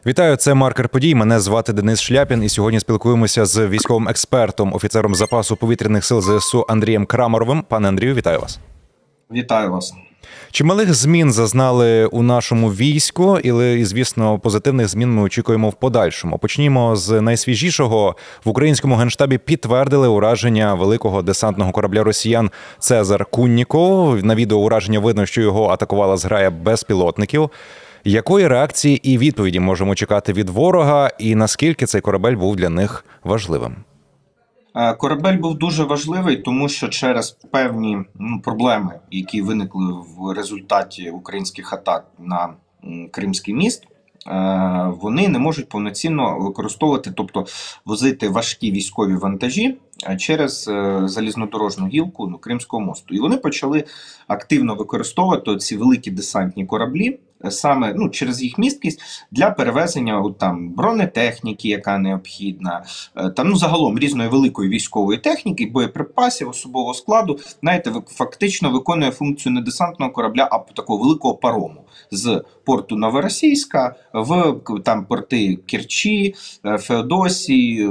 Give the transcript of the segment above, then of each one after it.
Вітаю, це «Маркер подій». Мене звати Денис Шляпін, і сьогодні спілкуємося з військовим експертом, офіцером запасу повітряних сил ЗСУ Андрієм Крамаровим. Пане Андрію, вітаю вас. Вітаю вас. Чималих змін зазнали у нашому війську, і, звісно, позитивних змін ми очікуємо в подальшому. Почнімо з найсвіжішого. В українському генштабі підтвердили ураження великого десантного корабля росіян «Цезар Кунніков». На відео ураження видно, що його атакувала зграя безпілотників. Якої реакції і відповіді можемо чекати від ворога, і наскільки цей корабель був для них важливим? Корабель був дуже важливий, тому що через певні проблеми, які виникли в результаті українських атак на Кримський міст, вони не можуть повноцінно використовувати, тобто возити важкі військові вантажі через залізнодорожну гілку Кримського мосту. І вони почали активно використовувати ці великі десантні кораблі, саме через їх місткість для перевезення бронетехніки, яка необхідна, загалом різної великої військової техніки, боєприпасів, особового складу. Знаєте, фактично виконує функцію не десантного корабля, а такого великого парому з порту Новоросійська в порти Керчі, Феодосії,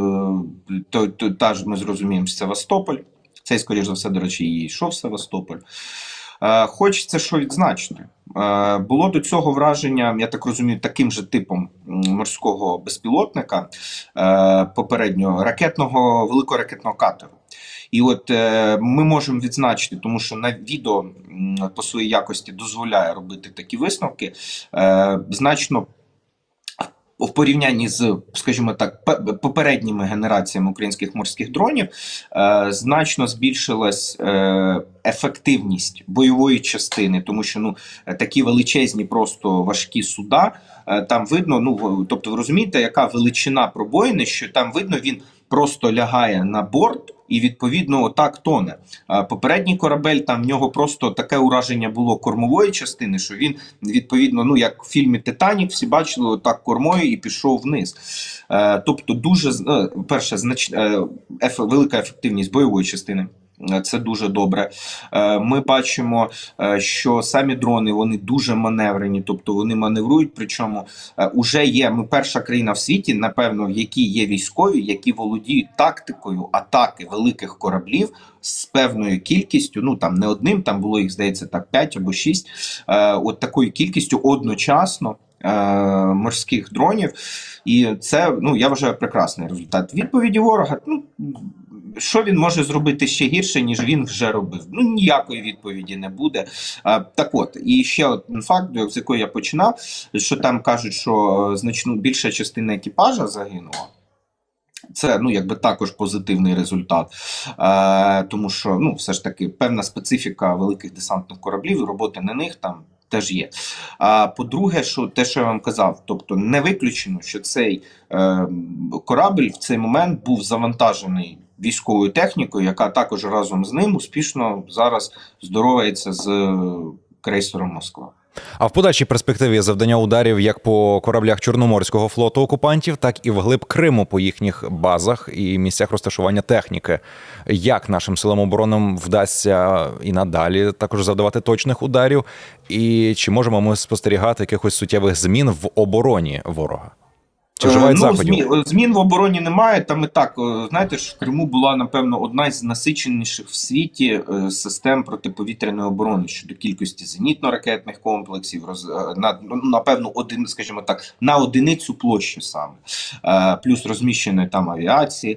та ж ми зрозуміємо, Севастополь. Цей, скоріш за все, до речі, і йшов Севастополь. Хочеться що відзначити. Було до цього враження, я так розумію, таким же типом морського безпілотника, попереднього великого ракетного катеру. І от ми можемо відзначити, тому що на відео по своїй якості дозволяє робити такі висновки, значно в порівнянні з, скажімо так, попередніми генераціями українських морських дронів, значно збільшилась ефективність бойової частини, тому що такі величезні, просто важкі суда, там видно, тобто ви розумієте, яка величина пробоїни, що там видно, він просто лягає на борт і, відповідно, отак тоне. Попередній корабель, там в нього просто таке ураження було кормової частини, що він, відповідно, як в фільмі «Титанік», всі бачили, отак кормою і пішов вниз. Тобто дуже, перше, велика ефективність бойової частини. Це дуже добре. Ми бачимо, що самі дрони, вони дуже маневрені, тобто вони маневрують, причому уже є, ми перша країна в світі, напевно, в якій є військові, які володіють тактикою атаки великих кораблів з певною кількістю, не одним, там було їх, здається, 5 або 6, от такою кількістю одночасно морських дронів. І це, я вважаю, прекрасний результат. Відповіді ворога, що він може зробити ще гірше, ніж він вже робив? Ніякої відповіді не буде. Так от, і ще один факт, з якого я починав, що там кажуть, що значно більша частина екіпажа загинула. Це, також позитивний результат, тому що, все ж таки, певна специфіка великих десантних кораблів, роботи на них там теж є. По-друге, що те, що я вам казав, тобто не виключено, що цей корабль в цей момент був завантажений військовою технікою, яка також разом з ним успішно зараз здоровається з крейсером «Москва». А в подальшій перспективі завдання ударів як по кораблях Чорноморського флоту окупантів, так і вглиб Криму по їхніх базах і місцях розташування техніки. Як нашим силам оборони вдасться і надалі також завдавати точних ударів? І чи можемо ми спостерігати якихось суттєвих змін в обороні ворога? Чи вживають заходів? Змін в обороні немає. Там і так, знаєте ж, в Криму була, напевно, одна з насиченіших в світі систем протиповітряної оборони щодо кількості зенітно-ракетних комплексів, напевно, скажімо так, на одиницю площі саме. Плюс розміщеної там авіації.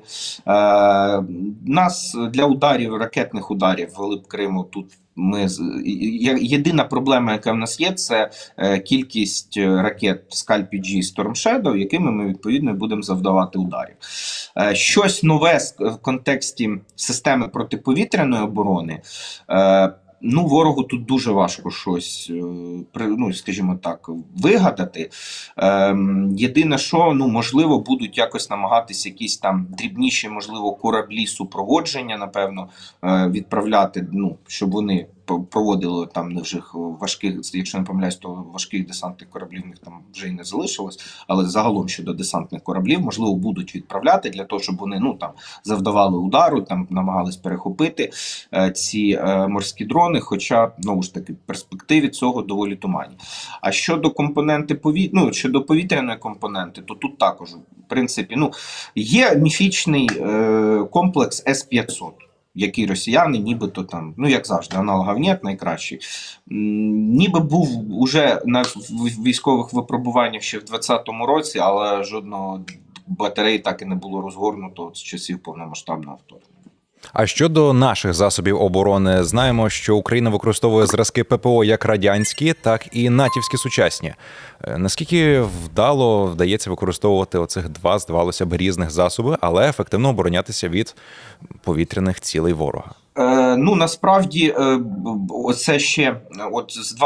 Нас для ударів, ракетних ударів вглиб Криму тут єдина проблема, яка в нас є, це кількість ракет Скальп-G, Storm Shadow, якими ми, відповідно, будемо завдавати ударів. Щось нове в контексті системи протиповітряної оборони, ворогу тут дуже важко щось, скажімо так, вигадати. Єдине, що, можливо, будуть якось намагатися якісь там дрібніші, можливо, кораблі супроводження, напевно, відправляти, щоб вони проводили там невжих важких, якщо не помиляюсь, то важких десантних кораблів в них там вже й не залишилось, але загалом щодо десантних кораблів, можливо, будуть відправляти для того, щоб вони там завдавали удару, там намагались перехопити ці морські дрони, хоча, знову ж таки, перспективи цього доволі туманні. А щодо компоненти щодо повітряної компоненти, то тут також, в принципі, є міфічний комплекс С-500, який росіяни нібито там, як завжди, аналогів нет, найкращий. Ніби був уже на військових випробуваннях ще в 2020 році, але жодного батареї так і не було розгорнуто з часів повномасштабного вторгнення. А щодо наших засобів оборони, знаємо, що Україна використовує зразки ППО як радянські, так і натівські сучасні. Наскільки вдається використовувати оцих два, здавалося б, різних засоби, але ефективно оборонятися від повітряних цілей ворога? Насправді, оце ще в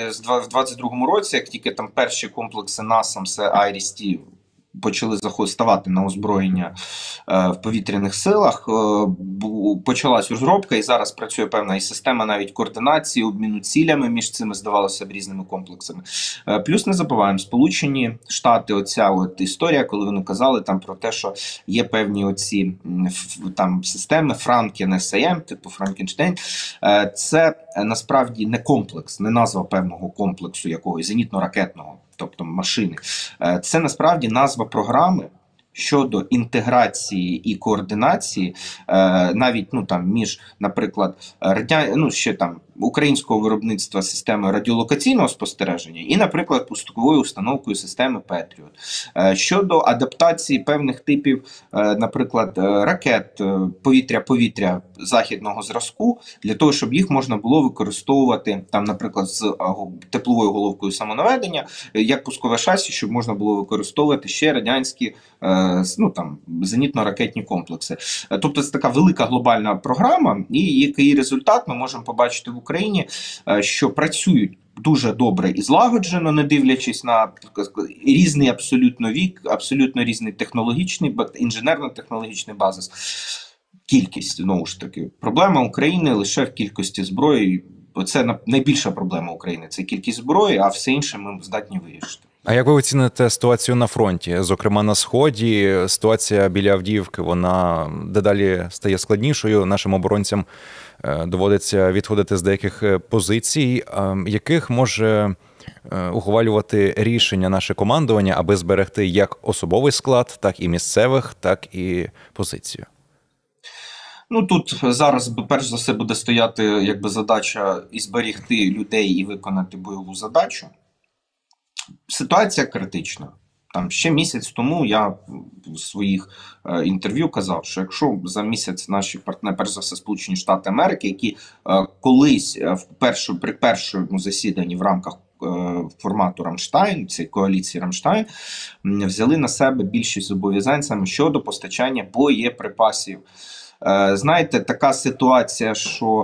22-му році, як тільки там перші комплекси NASAMS, IRIS-T почали ставати на озброєння в повітряних силах, почалась розробка, і зараз працює певна і система навіть координації, обміну цілями між цими, здавалося б, різними комплексами. Плюс не забуваємо, Сполучені Штати, оця історія, коли вони казали там про те, що є певні оці там системи Franken SAM, типу Франкенштейн, це насправді не комплекс, не назва певного комплексу якогось зенітно-ракетного, тобто машини. Це насправді назва програми щодо інтеграції і координації навіть між, наприклад, ще там українського виробництва системи радіолокаційного спостереження і, наприклад, пусковою установкою системи Петріот. Щодо адаптації певних типів, наприклад, ракет повітря-повітря західного зразку, для того, щоб їх можна було використовувати, там, наприклад, з тепловою головкою самонаведення, як пускове шасі, щоб можна було використовувати ще радянські зенітно-ракетні комплекси. Тобто це така велика глобальна програма, і який результат ми можемо побачити в Україні, що працюють дуже добре і злагоджено, не дивлячись на різний абсолютно вік, абсолютно різний технологічний, інженерно-технологічний базис. Кількість, знову ж таки, проблема України лише в кількості зброї. Це найбільша проблема України, це кількість зброї, а все інше ми здатні вирішити. А як ви оціните ситуацію на фронті? Зокрема, на Сході ситуація біля Авдіївки, вона дедалі стає складнішою. Нашим оборонцям доводиться відходити з деяких позицій, яких може ухвалювати рішення наше командування, аби зберегти як особовий склад, так і місцевих, так і позицію. Тут зараз, перш за все, буде стояти задача і зберегти людей, і виконати бойову задачу. Ситуація критична. Там ще місяць тому я в своїх інтерв'ю казав, що якщо за місяць наші партнери, перш за все Сполучені Штати Америки, які колись при першому засіданні в рамках формату Рамштайн, цієї коаліції Рамштайн, взяли на себе більшість зобов'язань саме щодо постачання боєприпасів. Знаєте, така ситуація, що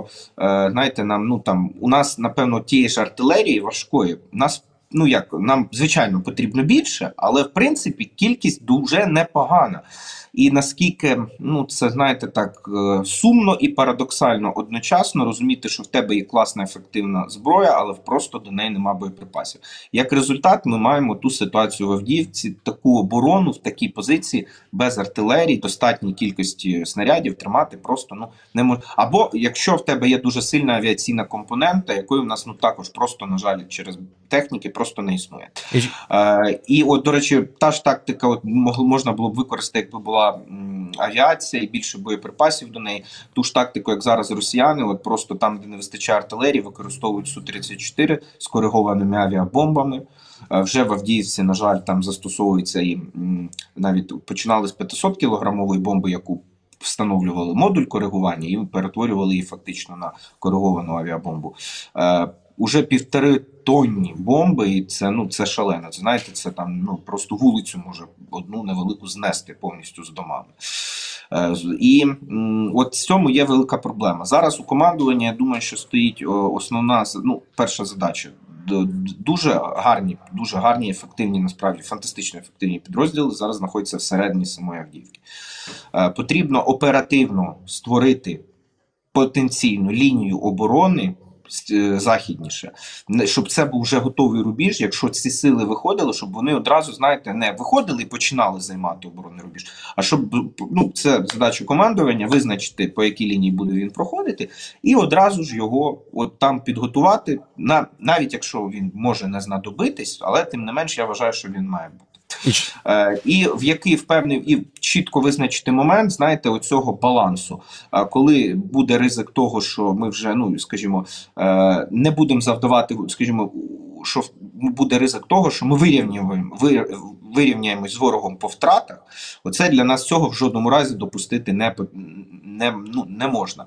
у нас, напевно, тієї ж артилерії важкої, нам, звичайно, потрібно більше, але, в принципі, кількість дуже непогана. І наскільки, це, знаєте, так сумно і парадоксально одночасно розуміти, що в тебе є класна, ефективна зброя, але просто до неї нема боєприпасів. Як результат, ми маємо ту ситуацію в Авдіївці, таку оборону в такій позиції, без артилерії, достатній кількості снарядів тримати просто не може. Або якщо в тебе є дуже сильна авіаційна компонента, якої в нас також просто, на жаль, через техніки просто не існує. І до речі, та ж тактика можна було б використати, якби була авіація і більше боєприпасів до неї. Ту ж тактику, як зараз росіяни, просто там, де не вистачає артилерії, використовують Су-34 з коригованими авіабомбами. Вже в Авдіївці, на жаль, там застосовується і навіть починали з 500-кілограмової бомби, яку встановлювали модуль коригування і перетворювали її фактично на кориговану авіабомбу. Уже 1,5-тонні бомби, і це шалено. Знаєте, це там просто вулицю може одну невелику знести повністю з домами. І от в цьому є велика проблема. Зараз у командуванні, я думаю, що стоїть основна, перша задача. Дуже гарні, ефективні, насправді, фантастично ефективні підрозділи зараз знаходяться всередині самої Авдіївки. Потрібно оперативно створити потенційну лінію оборони західніше, щоб це був вже готовий рубіж, якщо ці сили виходили, щоб вони одразу, знаєте, не виходили і починали займати оборонний рубіж, а щоб, ну, це задача командування, визначити, по якій лінії буде він проходити, і одразу ж його от там підготувати, навіть якщо він може не знадобитись, але тим не менш я вважаю, що він має бути. І в який впевнений, і чітко визначити момент, знаєте, оцього балансу, коли буде ризик того, що ми вже, ну, скажімо, не будемо завдавати, скажімо, що буде ризик того, що ми вирівняємось з ворогом по втратах, оце для нас цього в жодному разі допустити не можна.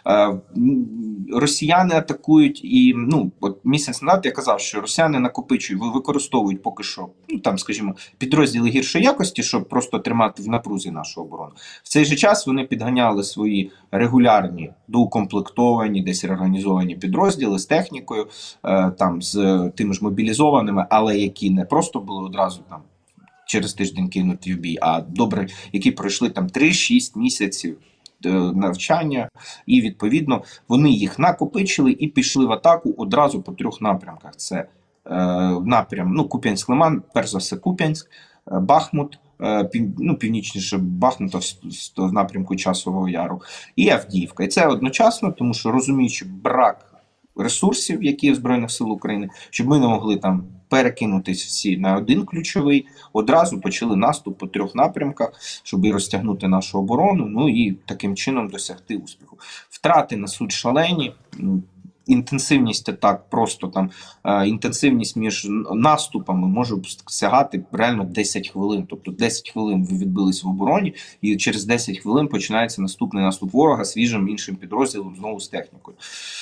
Росіяни атакують і, ну, от місяць назад я казав, що росіяни накопичують, використовують поки що, ну, там, скажімо, підрозділи гіршої якості, щоб просто тримати в напрузі нашу оборону. В цей же час вони підганяли свої регулярні, доукомплектовані, десь реорганізовані підрозділи з технікою, там, з тими ж мобілізованими, але які не просто були одразу там через тиждень кинуті в бій, а добре, які пройшли там 3-6 місяців навчання, і відповідно вони їх накопичили і пішли в атаку одразу по 3 напрямках. Це напрям, ну, Куп'янськ-Лиман, перш за все Куп'янськ, Бахмут, північніше Бахмута в напрямку Часового Яру, і Авдіївка. І це одночасно, тому що, розуміючи брак ресурсів, які є в Збройних сил України, щоб ми не могли там перекинутись всі на один ключовий, одразу почали наступ по 3 напрямках, щоб і розтягнути нашу оборону, ну і таким чином досягти успіху. Втрати несуть шалені, інтенсивність атак, просто там інтенсивність між наступами може сягати реально 10 хвилин. Тобто 10 хвилин ви відбились в обороні, і через 10 хвилин починається наступний наступ ворога свіжим іншим підрозділом, знову з технікою.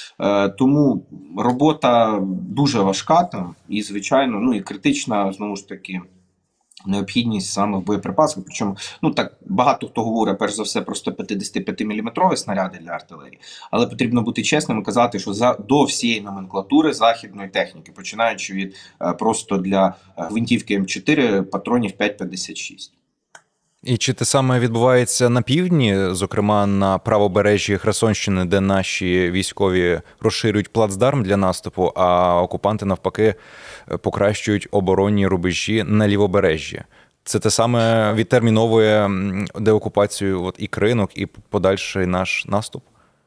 Тому робота дуже важка там, і, звичайно, ну і критична, знову ж таки, необхідність саме в боєприпасах. Причому, ну так, багато хто говорить, перш за все, про 155-мм снаряди для артилерії, але потрібно бути чесним і казати, що до всієї номенклатури західної техніки, починаючи від просто для гвинтівки М4 патронів 5,56. І чи те саме відбувається на півдні, зокрема на правобережжі Херсонщини, де наші військові розширюють плацдарм для наступу, а окупанти навпаки покращують оборонні рубежі на лівобережжі? Це те саме відтерміновує деокупацію от і Кринок, і подальший наш наступ?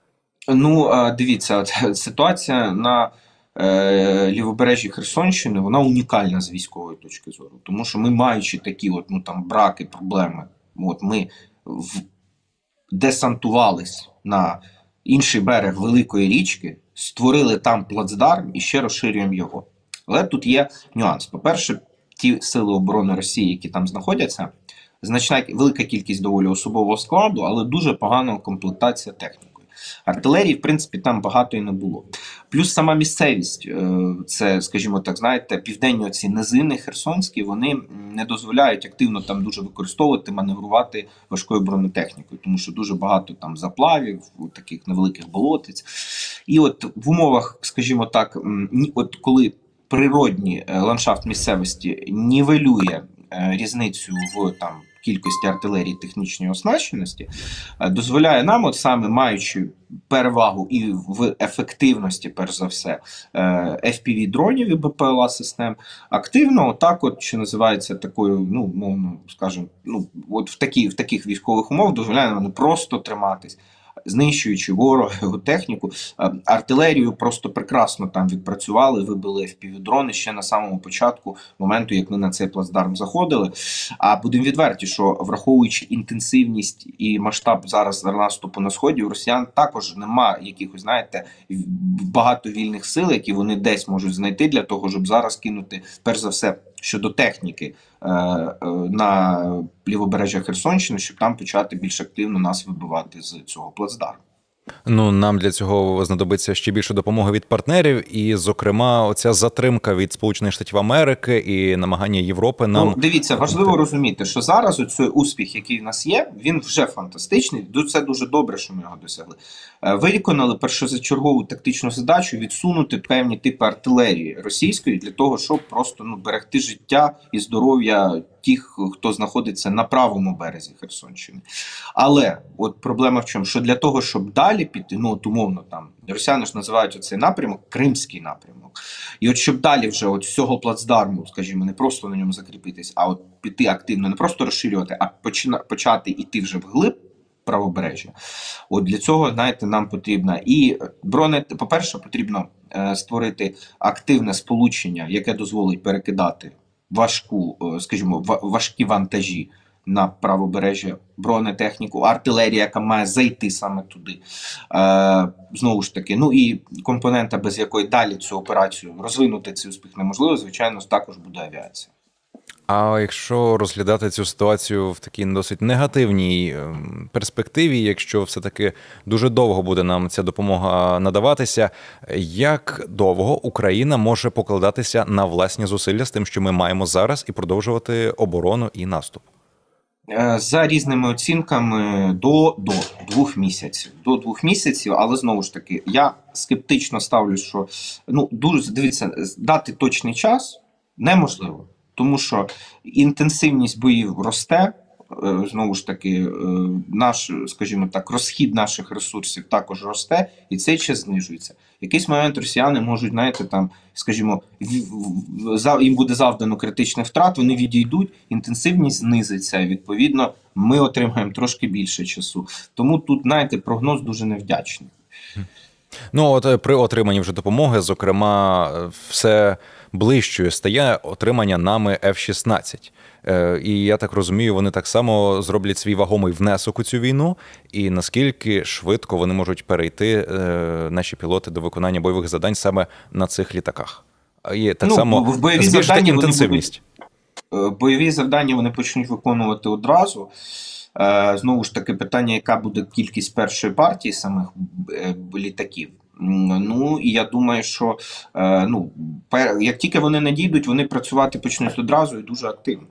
Ну, дивіться, от ситуація на лівобережжі Херсонщини, вона унікальна з військової точки зору. Тому що ми, маючи такі от, ну, там, браки, проблеми, от ми десантувались на інший берег Великої річки, створили там плацдарм і ще розширюємо його. Але тут є нюанс. По-перше, ті сили оборони Росії, які там знаходяться, велика кількість доволі особового складу, але дуже погана комплектація техніки. Артилерії, в принципі, там багато і не було. Плюс сама місцевість, це, скажімо так, знаєте, південні оці низини херсонські, вони не дозволяють активно там дуже використовувати, маневрувати важкою бронетехнікою, тому що дуже багато там заплавів, таких невеликих болотиць. І от в умовах, скажімо так, от коли природній ландшафт місцевості нівелює різницю в там кількості артилерії технічної оснащеності, дозволяє нам, от саме маючи перевагу і в ефективності, перш за все, FPV-дронів і БПЛА-систем, активно, отак от, що називається такою, ну, мовно, скажімо, ну, от в таких військових умовах дозволяє нам не просто триматись, знищуючи ворога, його техніку. Артилерію просто прекрасно там відпрацювали, вибили FPV-дрони ще на самому початку моменту, як ми на цей плацдарм заходили. А будемо відверті, що враховуючи інтенсивність і масштаб зараз наступу на Сході, у росіян також нема якихось, знаєте, багато вільних сил, які вони десь можуть знайти для того, щоб зараз кинути, перш за все, щодо техніки на лівобережжя Херсонщини, щоб там почати більш активно нас вибивати з цього плацдарму. Ну, нам для цього знадобиться ще більше допомоги від партнерів, і, зокрема, оця затримка від Сполучених Штатів Америки і намагання Європи нам... Ну, дивіться, важливо розуміти, що зараз оцей успіх, який в нас є, він вже фантастичний, це дуже добре, що ми його досягли. Виконали першозачергову тактичну задачу відсунути певні типи артилерії російської для того, щоб просто берегти життя і здоров'я тих, хто знаходиться на правому березі Херсонщини. Але от проблема в чому? Що для того, щоб далі піти, ну от умовно там росіяни ж називають оцей напрямок Кримський напрямок. І от щоб далі вже от з цього плацдарму, скажімо, не просто на ньому закріпитись, а от піти активно, не просто розширювати, а почати йти вже вглиб правобережжя. От для цього, знаєте, нам потрібно і по-перше, потрібно створити активне сполучення, яке дозволить перекидати важкі вантажі на правобережжя, бронетехніку, артилерія, яка має зайти саме туди. Знову ж таки, ну і компонента, без якої далі цю операцію розвинути цей успіх неможливо, звичайно, також буде авіація. А якщо розглядати цю ситуацію в такій досить негативній перспективі, якщо все-таки дуже довго буде нам ця допомога надаватися, як довго Україна може покладатися на власні зусилля з тим, що ми маємо зараз, і продовжувати оборону і наступ? За різними оцінками до 2 місяців. До 2 місяців, але знову ж таки, я скептично ставлю, що дуже дивіться, дати точний час неможливо. Тому що інтенсивність боїв росте, знову ж таки, скажімо так, розхід наших ресурсів також росте, і цей час знижується. В якийсь момент росіяни можуть, знаєте, там, скажімо, їм буде завдано критичних втрат, вони відійдуть, інтенсивність знизиться, і відповідно ми отримаємо трошки більше часу. Тому тут, знаєте, прогноз дуже невдячний. Ну, от при отриманні вже допомоги, зокрема, все ближчою стає отримання нами F-16. І я так розумію, вони так само зроблять свій вагомий внесок у цю війну, і наскільки швидко вони можуть перейти, наші пілоти, до виконання бойових завдань саме на цих літаках. І так само збільшити інтенсивність. Бойові завдання вони почнуть виконувати одразу. Знову ж таки, питання, яка буде кількість першої партії самих літаків. Ну, і я думаю, що як тільки вони надійдуть, вони працювати почнуть одразу і дуже активно.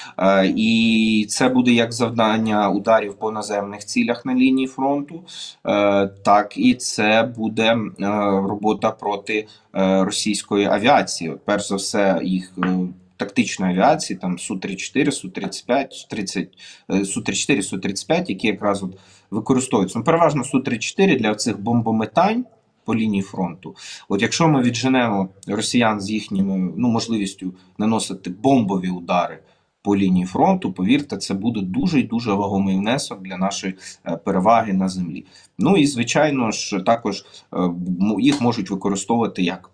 І це буде як завдання ударів по наземних цілях на лінії фронту, так і це буде робота проти російської авіації. Перш за все, їх тактичної авіації, там Су-34, Су-35, Су-34, Су-35, які якраз от використовуються. Переважно Су-34 для цих бомбометань по лінії фронту. От якщо ми відженемо росіян з їхньою можливістю наносити бомбові удари по лінії фронту, повірте, це буде дуже і дуже вагомий внесок для нашої переваги на землі. Ну і звичайно ж також їх можуть використовувати як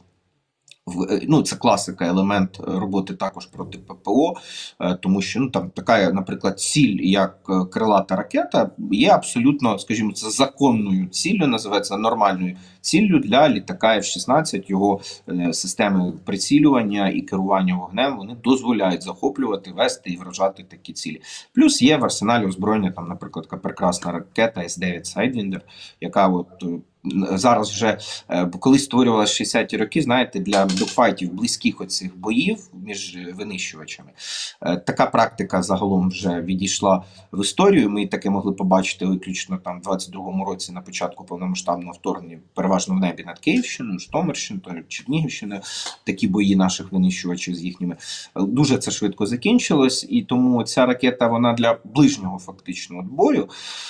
це класика, елемент роботи також проти ППО, тому що там така, наприклад, ціль, як крилата ракета, є абсолютно, скажімо, це законною ціллю, називається нормальною ціллю для літака F-16, його системи прицілювання і керування вогнем, вони дозволяють захоплювати, вести і вражати такі цілі. Плюс є в арсеналі озброєння, там, наприклад, така прекрасна ракета С-9 Sidewinder, яка от зараз вже, колись створювалася 60-ті роки, знаєте, для догфайтів, близьких оцих боїв між винищувачами. Така практика загалом вже відійшла в історію. Ми таке могли побачити виключно там в 22-му році на початку повномасштабного вторгнення, переважно в небі над Київщиною, Житомирщиною, Чернігівщиною, такі бої наших винищувачів з їхніми. Дуже це швидко закінчилось, і тому ця ракета, вона для ближнього фактичного бою.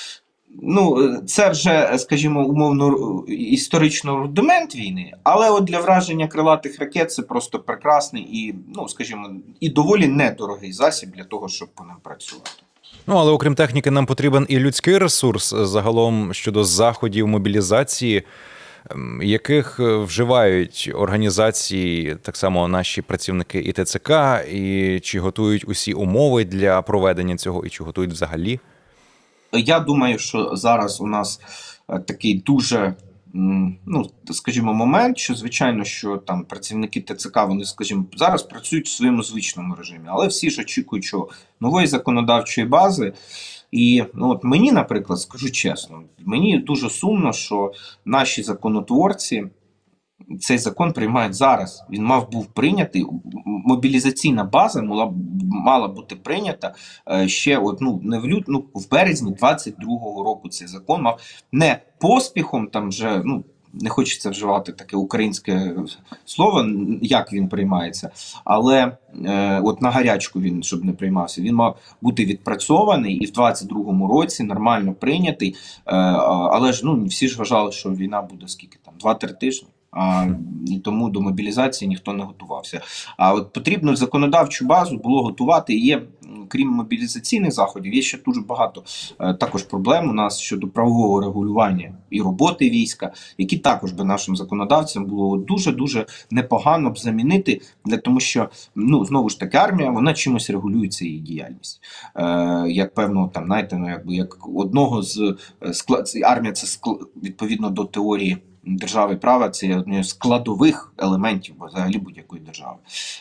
Це вже, скажімо, умовно історично рудимент війни, але от для враження крилатих ракет це просто прекрасний і, скажімо, і доволі недорогий засіб для того, щоб по ним працювати. Але окрім техніки нам потрібен і людський ресурс загалом щодо заходів мобілізації, яких вживають організації, так само наші працівники і ТЦК, і чи готують усі умови для проведення цього, і чи готують взагалі? Я думаю, що зараз у нас такий дуже, скажімо, момент, що, звичайно, що там працівники ТЦК, вони, скажімо, зараз працюють в своєму звичному режимі, але всі ж очікують нової законодавчої бази. І от мені, наприклад, скажу чесно, мені дуже сумно, що наші законотворці цей закон приймають зараз. Він був прийнятий, мобілізаційна база мала бути прийнята ще в березні 22-го року. Цей закон мав не поспіхом, там вже не хочеться вживати таке українське слово, як він приймається, але от на гарячку він, щоб не приймався, він мав бути відпрацьований і в 22-му році нормально прийнятий, але ж ну всі ж вважали, що війна буде скільки там, 2-3 тижні. І тому до мобілізації ніхто не готувався. А от потрібно законодавчу базу було готувати. І є, крім мобілізаційних заходів, є ще дуже багато також проблем у нас щодо правового регулювання і роботи війська, які також би нашим законодавцям було дуже-дуже непогано б замінити, для тому що, ну, знову ж таки, армія, вона чимось регулюється, її діяльність. Як певно, там, знаєте, ну, якби, як одного з армія, це відповідно до теорії держави права, це одне з складових елементів взагалі будь-якої держави.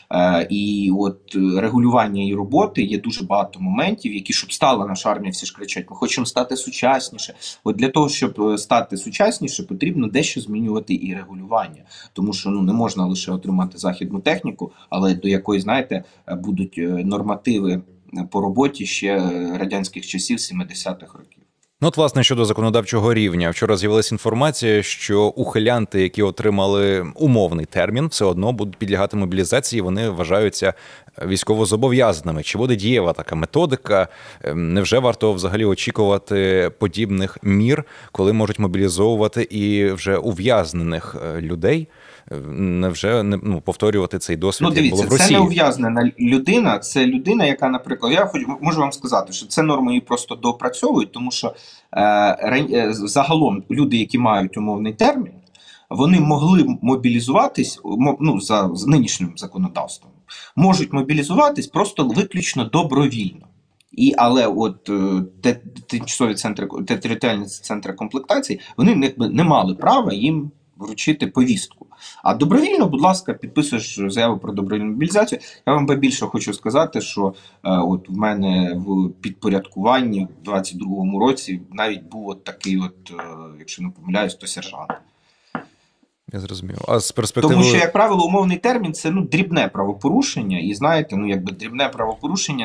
І от регулювання її роботи є дуже багато моментів, які, щоб стала наша армія, всі ж кричать, ми хочемо стати сучасніше. От для того, щоб стати сучасніше, потрібно дещо змінювати і регулювання. Тому що ну, не можна лише отримати західну техніку, але до якої, знаєте, будуть нормативи по роботі ще радянських часів 70-х років. Ну, от, власне, щодо законодавчого рівня. Вчора з'явилася інформація, що ухилянти, які отримали умовний термін, все одно будуть підлягати мобілізації, вони вважаються військовозобов'язаними. Чи буде дієва така методика? Невже варто взагалі очікувати подібних мір, коли можуть мобілізовувати і вже ув'язнених людей? Невже не повторювати цей досвід, як було в Росії? Це не ув'язнена людина, це людина, яка, наприклад, я можу вам сказати, що це норми її просто доопрацьовують, тому що загалом люди, які мають умовний термін, вони могли мобілізуватись, ну, за нинішнім законодавством, можуть мобілізуватись просто виключно добровільно. Але от тимчасові центри, територіальні центри комплектації, вони не мали права їм вручити повістку. А добровільно, будь ласка, підписуєш заяву про добровільну мобілізацію. Я вам більше хочу сказати, що от в мене в підпорядкуванні в 22-му році навіть був от такий, от, якщо не помиляюсь, то сержант. Я зрозумів. А з перспективи... Тому що, як правило, умовний термін – це дрібне правопорушення. І знаєте, якби дрібне правопорушення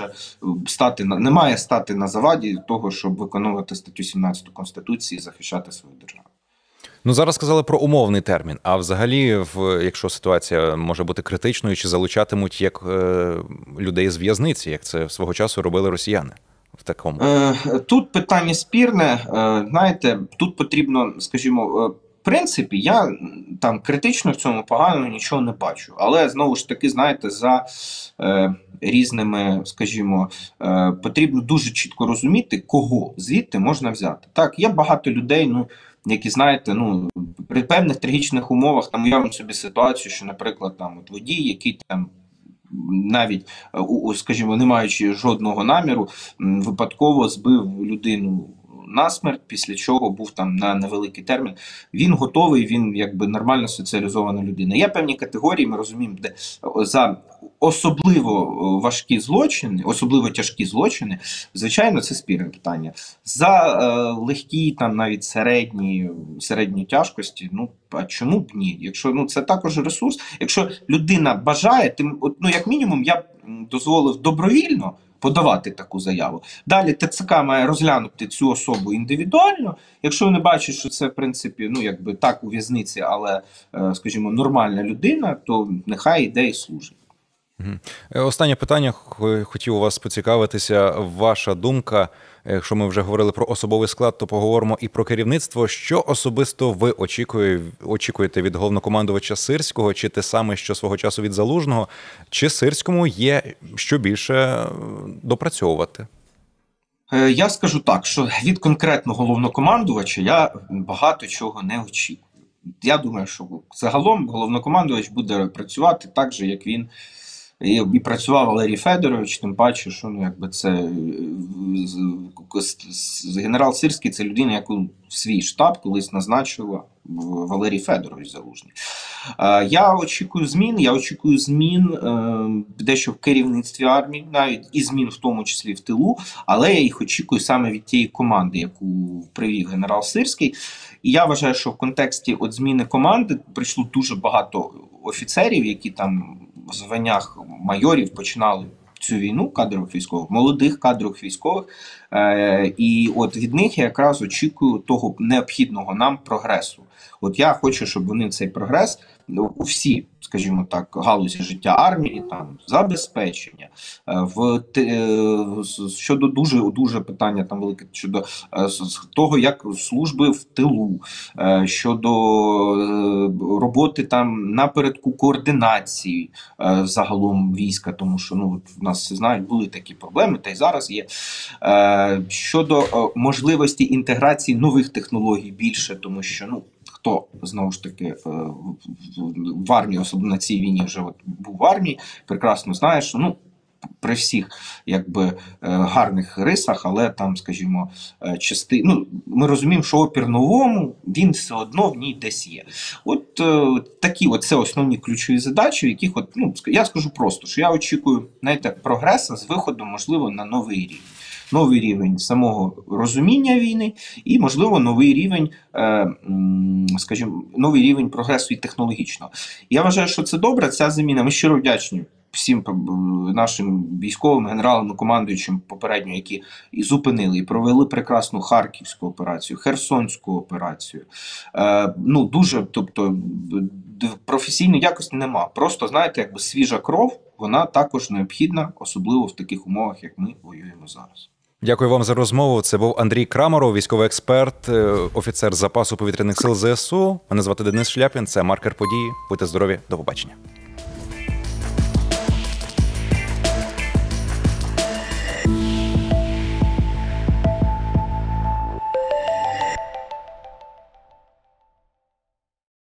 не має стати на заваді того, щоб виконувати статтю 17 Конституції і захищати свою державу. Ну, зараз сказали про умовний термін. А взагалі, якщо ситуація може бути критичною, чи залучатимуть як людей з в'язниці, як це свого часу робили росіяни? В такому? Тут питання спірне. Знаєте, тут потрібно, скажімо, в принципі, я там критично в цьому поганого нічого не бачу. Але, знову ж таки, знаєте, за різними, скажімо, потрібно дуже чітко розуміти, кого звідти можна взяти. Так, є багато людей, які, знаєте, при певних трагічних умовах, там уявимо собі ситуацію, що, наприклад, там от водій, який там навіть, скажімо, не маючи жодного наміру, випадково збив людину насмерть, після чого був там на невеликий термін. Він готовий, він якби нормально соціалізована людина. Є певні категорії, ми розуміємо, де за особливо важкі злочини, особливо тяжкі злочини, звичайно, це спірне питання. За легкі, там навіть середні тяжкості, а чому б ні? Якщо це також ресурс. Якщо людина бажає, як мінімум, я б дозволив добровільно подавати таку заяву. Далі ТЦК має розглянути цю особу індивідуально. Якщо вони бачать, що це, в принципі, якби так у в'язниці, але, скажімо, нормальна людина, то нехай йде і служить. Останнє питання. Хотів у вас поцікавитися. Ваша думка, якщо ми вже говорили про особовий склад, то поговоримо і про керівництво. Що особисто ви очікуєте від головнокомандувача Сирського? Чи те саме, що свого часу від Залужного? Чи Сирському є що більше допрацьовувати? Я скажу так, що від конкретного головнокомандувача я багато чого не очікую. Я думаю, що загалом головнокомандувач буде працювати так же, як він і працював Валерій Федорович, тим паче, що це генерал Сирський – це людина, яку в свій штаб колись назначила Валерій Федорович Залужний. Я очікую змін дещо в керівництві армії, навіть і змін в тому числі в тилу, але я їх очікую саме від тієї команди, яку привів генерал Сирський. І я вважаю, що в контексті зміни команди прийшло дуже багато офіцерів, які там в званнях майорів починали цю війну кадрових військових, молодих кадрових військових. І от від них я якраз очікую того необхідного нам прогресу. От я хочу, щоб вони цей прогрес у всі, скажімо так, галузі життя армії, там забезпечення, щодо дуже питання там велике щодо того, як служби в тилу, щодо роботи там напередку координації загалом війська, тому що в нас всі знають, були такі проблеми, та й зараз є. Щодо можливості інтеграції нових технологій більше, тому що хто, знову ж таки, в армії, особливо на цій війні вже був в армії, прекрасно знає, що при всіх гарних рисах, але там, скажімо, ми розуміємо, що опір новому, він все одно в ній десь є. От такі це основні ключові задачі, яких я скажу просто, що я очікую, прогресу з виходом, можливо, на новий рівень. Новий рівень самого розуміння війни і, можливо, новий рівень, новий рівень прогресу і технологічного. Я вважаю, що це добре, ця заміна. Ми щиро вдячні всім нашим військовим, генералам, командуючим попередньо, які і зупинили, і провели прекрасну Харківську операцію, Херсонську операцію. Дуже, професійної якості нема. Просто, знаєте, свіжа кров, вона також необхідна, особливо в таких умовах, як ми воюємо зараз. Дякую вам за розмову. Це був Андрій Крамаров, військовий експерт, офіцер запасу повітряних сил ЗСУ. Мене звати Денис Шляпін, це «Маркер події». Будьте здорові, до побачення.